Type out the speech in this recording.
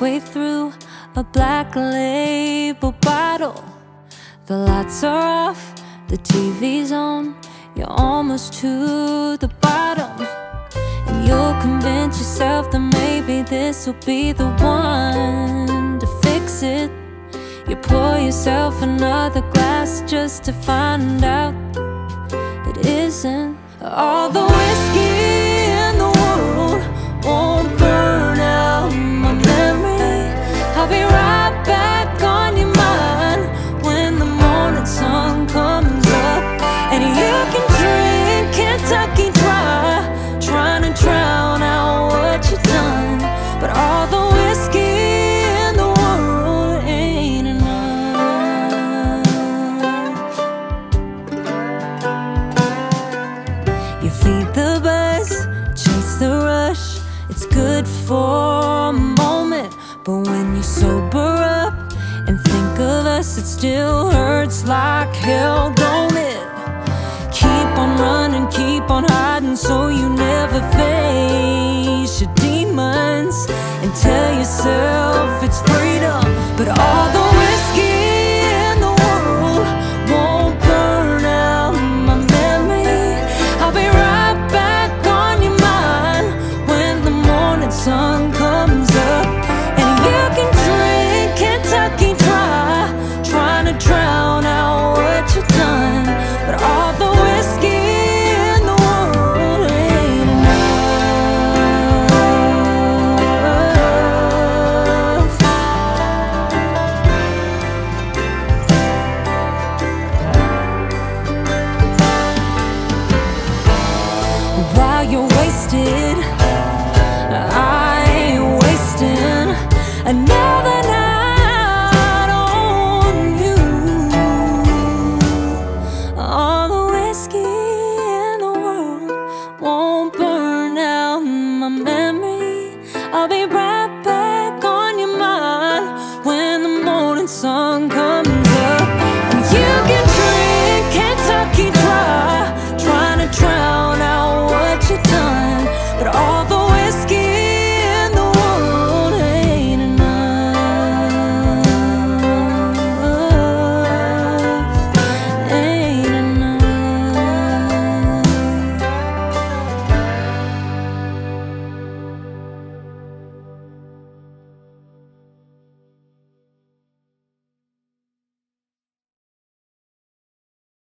halfway through a black label bottle. The lights are off, the TV's on, you're almost to the bottom. And you'll convince yourself that maybe this will be the one to fix it. You pour yourself another glass just to find out it isn't. All the whiskey in the world won't burn out my memory. I'll be right back on your mind when the morning sun comes up. And you can drink Kentucky Dry, trying to drown out what you've done. But all the whiskey in the world ain't enough. You feed the buzz, chase the rush. It's good for a moment, but when you sober up and think of us, it still hurts like hell, don't it? Keep on running, keep on hiding, so you never face your demons, and tell yourself it's freedom. But all